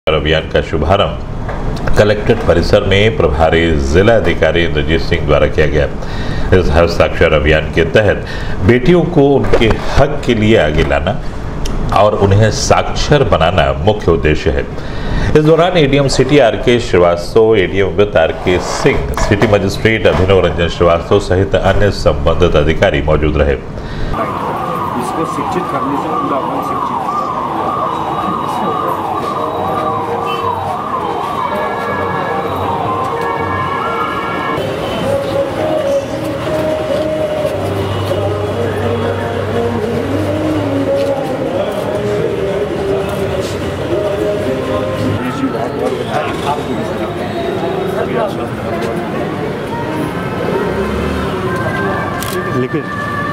अभियान का शुभारंभ कलेक्ट्रेट परिसर में प्रभारी जिला अधिकारी इंद्रजीत सिंह द्वारा किया गया। इस हस्ताक्षर अभियान के तहत बेटियों को उनके हक के लिए आगे लाना और उन्हें साक्षर बनाना मुख्य उद्देश्य है। इस दौरान ADM city R K. Srivastava, ADM वित्त R K. Singh, city magistrate Abhinav Ranjan Srivastava सहित अन्य संबंधित अधिकारी मौजूद रहे। इसको शिक्षित करने से पूरा अपन शिक्षित लिखिए।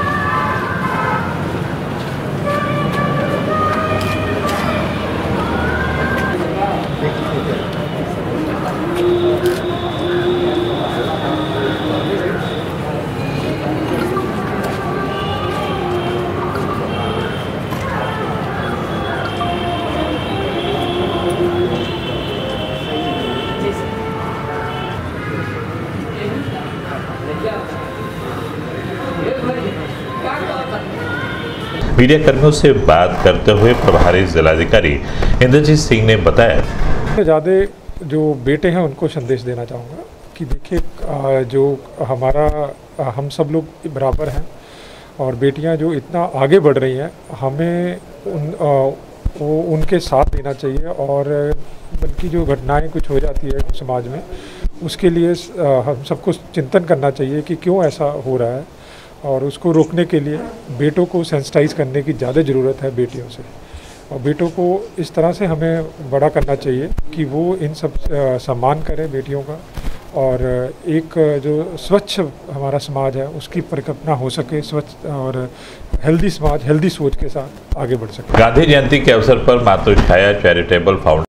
मीडिया कर्मियों से बात करते हुए प्रभारी जिलाधिकारी इंद्रजीत सिंह ने बताया, ज़्यादा जो बेटे हैं उनको संदेश देना चाहूँगा कि देखिए जो हम सब लोग बराबर हैं और बेटियां जो इतना आगे बढ़ रही हैं हमें उनके साथ देना चाहिए। और बल्कि जो घटनाएं कुछ हो जाती है समाज में उसके लिए हम सबको चिंतन करना चाहिए कि क्यों ऐसा हो रहा है और उसको रोकने के लिए बेटों को सेंसिटाइज करने की ज़्यादा ज़रूरत है बेटियों से। और बेटों को इस तरह से हमें बड़ा करना चाहिए कि वो इन सब सम्मान करें बेटियों का और एक जो स्वच्छ हमारा समाज है उसकी परिकल्पना हो सके, स्वच्छ और हेल्दी समाज, हेल्दी सोच के साथ आगे बढ़ सके। गांधी जयंती के अवसर पर मातृछाया चैरिटेबल फाउंडेशन